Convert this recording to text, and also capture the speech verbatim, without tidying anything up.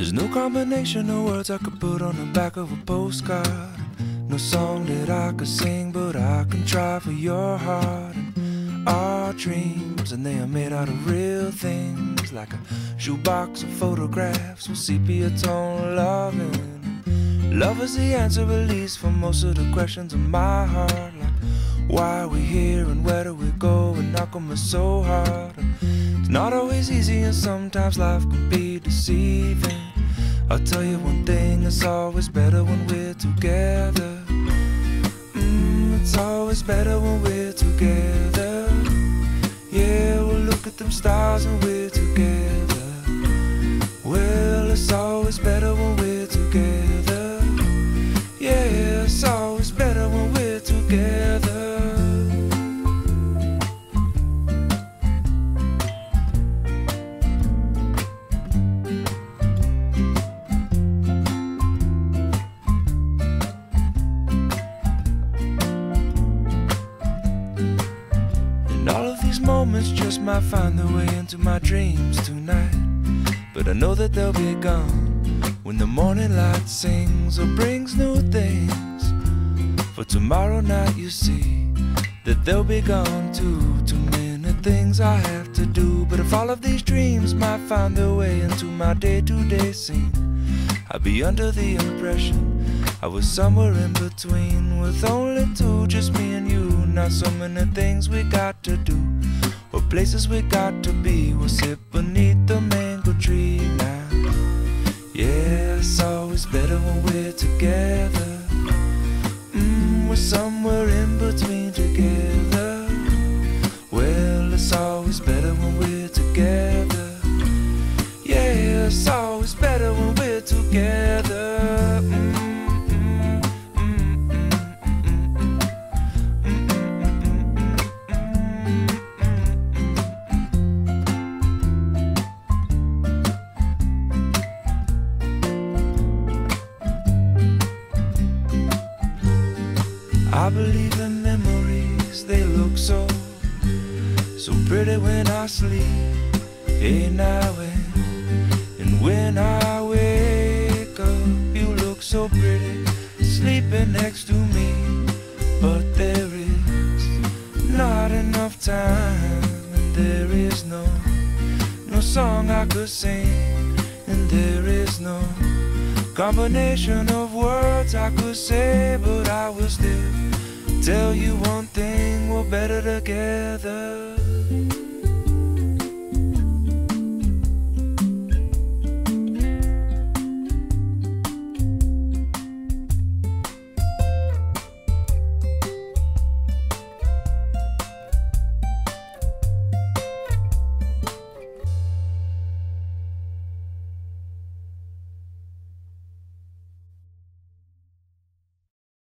There's no combination of words I could put on the back of a postcard. No song that I could sing, but I can try for your heart. And our dreams, and they are made out of real things, like a shoebox of photographs with sepia tone loving. Love is the answer, at least, for most of the questions in my heart, like why are we here and where do we go, and how come it's so hard. It's not always easy, and sometimes life can be deceiving. I'll tell you one thing, it's always better when we're together. Mm, it's always better when we're together. Yeah, we'll look at them stars and we're together. Well, it's always better when we're together. Yeah, it's always better when we're together. All of these moments just might find their way into my dreams tonight, but I know that they'll be gone when the morning light sings or brings new things. For tomorrow night you see that they'll be gone too. Too many things I have to do, but if all of these dreams might find their way into my day-to-day scene, I'd be under the impression I was somewhere in between, with only two, just me and you. Not so many things we got to do, or places we got to be. We'll sit beneath the mango tree now. Yeah, it's always better when we're together. Mm, we're somewhere in between together. Well, it's always better when we're together. Yeah, it's always better when we're together. Mm. I believe in memories, they look so, so pretty when I sleep. Hey now and, and when I wake up, you look so pretty, sleeping next to me. But there is not enough time, and there is no, no song I could sing, and there is no combination of words I could say, but I will still tell you one thing, we're better together.